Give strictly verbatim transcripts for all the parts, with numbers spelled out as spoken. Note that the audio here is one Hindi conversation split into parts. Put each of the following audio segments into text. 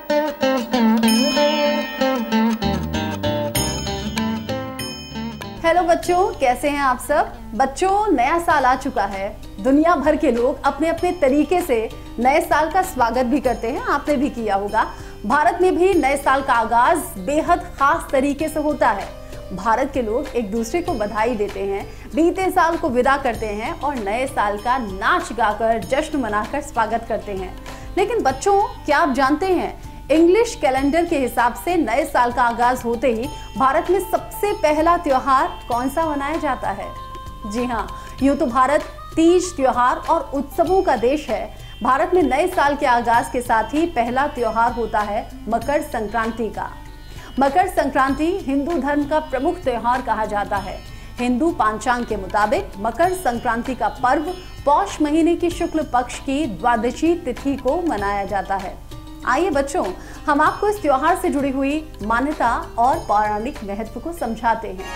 हेलो बच्चों, कैसे हैं आप सब। बच्चों, नया साल आ चुका है। दुनिया भर के लोग अपने अपने तरीके से नए साल का स्वागत भी करते हैं। आपने भी किया होगा। भारत में भी नए साल का आगाज बेहद खास तरीके से होता है। भारत के लोग एक दूसरे को बधाई देते हैं, बीते साल को विदा करते हैं और नए साल का नाच गाकर जश्न मनाकर स्वागत करते हैं। लेकिन बच्चों, क्या आप जानते हैं, इंग्लिश कैलेंडर के हिसाब से नए साल का आगाज होते ही भारत में सबसे पहला त्योहार कौन सा मनाया जाता है? जी हाँ, यूं तो भारत तीज त्योहार और उत्सवों का देश है। भारत में नए साल के आगाज के साथ ही पहला त्योहार होता है मकर संक्रांति का। मकर संक्रांति हिंदू धर्म का प्रमुख त्योहार कहा जाता है। हिंदू पांचांग के मुताबिक मकर संक्रांति का पर्व पौष महीने की शुक्ल पक्ष की द्वादशी तिथि को मनाया जाता है। आइए बच्चों, हम आपको इस त्योहार से जुड़ी हुई मान्यता और पौराणिक महत्व को समझाते हैं।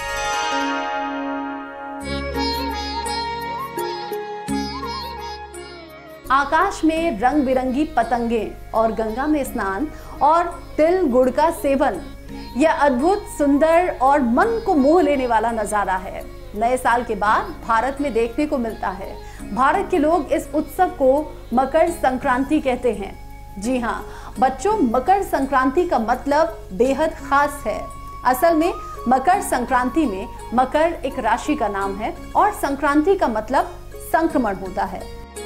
आकाश में रंग बिरंगी पतंगें और गंगा में स्नान और तिल गुड़ का सेवन, यह अद्भुत, सुंदर और मन को मोह लेने वाला नजारा है। नए साल के बाद भारत में देखने को मिलता है। भारत के लोग इस उत्सव को मकर संक्रांति कहते हैं। जी हाँ बच्चों, मकर संक्रांति का मतलब बेहद खास है। असल में मकर संक्रांति में मकर एक राशि का नाम है और संक्रांति का मतलब संक्रमण होता है।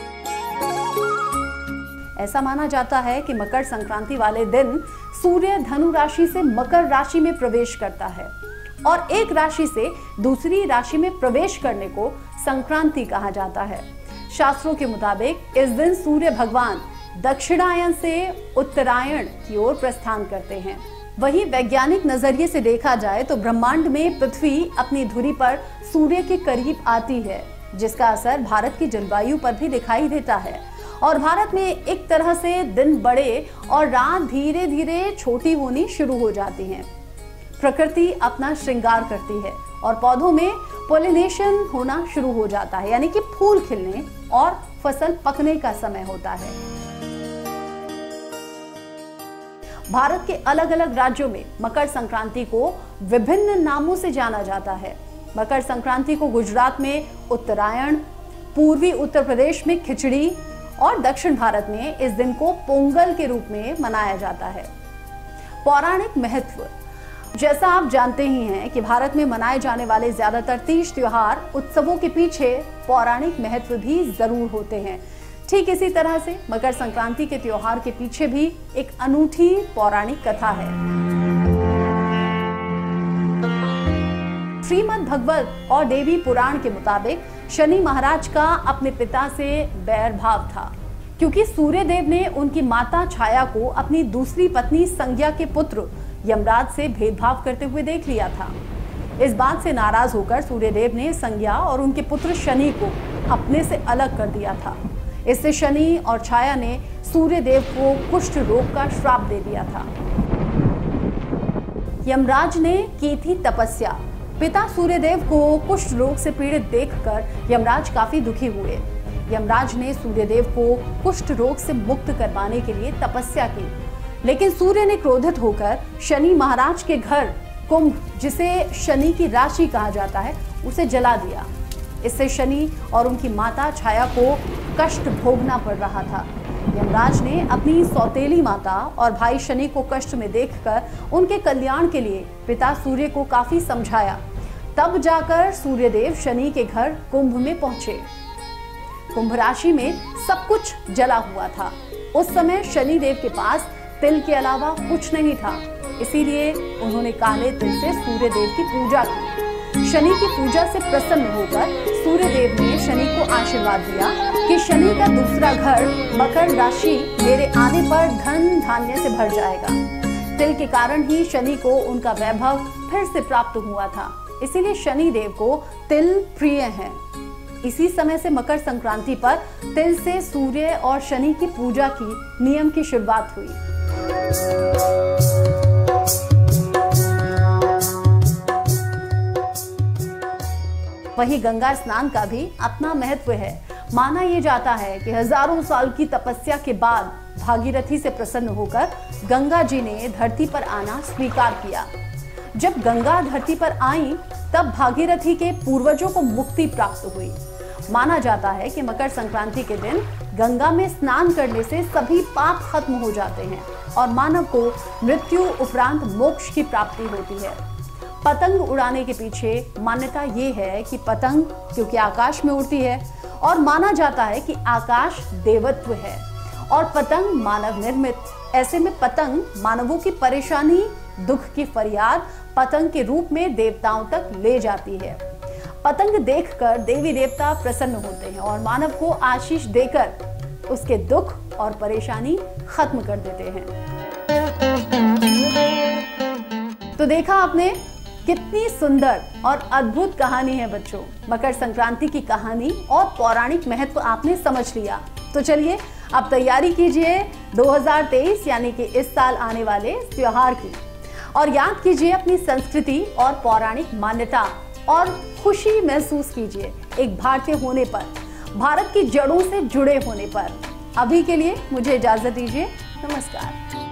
ऐसा माना जाता है कि मकर संक्रांति वाले दिन सूर्य धनु राशि से मकर राशि में प्रवेश करता है और एक राशि से दूसरी राशि में प्रवेश करने को संक्रांति कहा जाता है। शास्त्रों के मुताबिक इस दिन सूर्य भगवान दक्षिणायन से उत्तरायण की ओर प्रस्थान करते हैं। वहीं वैज्ञानिक नजरिए से देखा जाए तो ब्रह्मांड में पृथ्वी अपनी धुरी पर सूर्य के करीब आती है, जिसका असर भारत की जलवायु पर भी दिखाई देता है और भारत में एक तरह से दिन बड़े और रात धीरे धीरे छोटी होनी शुरू हो जाती है। प्रकृति अपना श्रृंगार करती है और पौधों में पोलिनेशन होना शुरू हो जाता है, यानी कि फूल खिलने और फसल पकने का समय होता है। भारत के अलग अलग राज्यों में मकर संक्रांति को विभिन्न नामों से जाना जाता है। मकर संक्रांति को गुजरात में उत्तरायण, पूर्वी उत्तर प्रदेश में खिचड़ी और दक्षिण भारत में इस दिन को पोंगल के रूप में मनाया जाता है। पौराणिक महत्व, जैसा आप जानते ही हैं कि भारत में मनाए जाने वाले ज्यादातर तीज त्योहार उत्सवों के पीछे पौराणिक महत्व भी जरूर होते हैं। ठीक इसी तरह से मकर संक्रांति के त्योहार के पीछे भी एक अनूठी पौराणिक कथा है। श्रीमद् भगवत और देवी पुराण के मुताबिक शनि महाराज का अपने पिता से बैर भाव था, क्योंकि सूर्य देव ने उनकी माता छाया को अपनी दूसरी पत्नी संज्ञा के पुत्र यमराज से भेदभाव करते हुए देख लिया था। इस बात से नाराज होकर सूर्य देव ने संज्ञा और उनके पुत्र शनि को अपने से अलग कर दिया था। इससे शनि और छाया ने सूर्य देव को कुष्ठ रोग का श्राप दे दिया था। यमराज ने की थी तपस्या। पिता सूर्यदेव को कुष्ठ रोग से पीड़ित देखकर यमराज काफी दुखी हुए। यमराज ने सूर्यदेव को कुष्ठ रोग से मुक्त करवाने के लिए तपस्या की, लेकिन सूर्य ने क्रोधित होकर शनि महाराज के घर कुंभ, जिसे शनि की राशि कहा जाता है, उसे जला दिया। इससे शनि और उनकी माता छाया को कष्ट भोगना पड़ रहा था। यमराज ने अपनी सौतेली माता और भाई शनि को कष्ट में देखकर उनके कल्याण के लिए पिता सूर्य को काफी समझाया। तब जाकर सूर्यदेव शनि के घर कुंभ में पहुंचे। कुंभ राशि में सब कुछ जला हुआ था। उस समय शनि देव के पास तिल के अलावा कुछ नहीं था, इसीलिए उन्होंने काले तिल से सूर्यदेव की पूजा की। शनि की पूजा से प्रसन्न होकर सूर्यदेव ने शनि को आशीर्वाद दिया कि शनि का दूसरा घर मकर राशि मेरे आने पर धन धान्य से भर जाएगा। तिल के कारण ही शनि को उनका वैभव फिर से प्राप्त हुआ था, इसीलिए शनि देव को तिल प्रिय है। इसी समय से मकर संक्रांति पर तिल से सूर्य और शनि की पूजा की नियम की शुरुआत हुई। वहीं गंगा स्नान का भी अपना महत्व है। माना यह जाता है कि हजारों साल की तपस्या के बाद भागीरथी से प्रसन्न होकर गंगा जी ने धरती पर आना स्वीकार किया। जब गंगा धरती पर आई तब भागीरथी के पूर्वजों को मुक्ति प्राप्त हुई। माना जाता है कि मकर संक्रांति के दिन गंगा में स्नान करने से सभी पाप खत्म हो जाते हैं और मानव को मृत्यु उपरांत मोक्ष की प्राप्ति होती है। पतंग उड़ाने के पीछे मान्यता ये है कि पतंग क्योंकि आकाश में उड़ती है और माना जाता है कि आकाश देवत्व है और पतंग मानव निर्मित। ऐसे में पतंग मानवों की परेशानी, दुख की फरियाद पतंग के रूप में देवताओं तक ले जाती है। पतंग देखकर देवी देवता प्रसन्न होते हैं और मानव को आशीष देकर उसके दुख और परेशानी खत्म कर देते हैं। तो देखा आपने कितनी सुंदर और अद्भुत कहानी है बच्चों। मकर संक्रांति की कहानी और पौराणिक महत्व आपने समझ लिया। तो चलिए अब तैयारी कीजिए दो हज़ार तेईस यानी कि इस साल आने वाले त्योहार की, और याद कीजिए अपनी संस्कृति और पौराणिक मान्यता और खुशी महसूस कीजिए एक भारतीय होने पर, भारत की जड़ों से जुड़े होने पर। अभी के लिए मुझे इजाजत दीजिए। नमस्कार।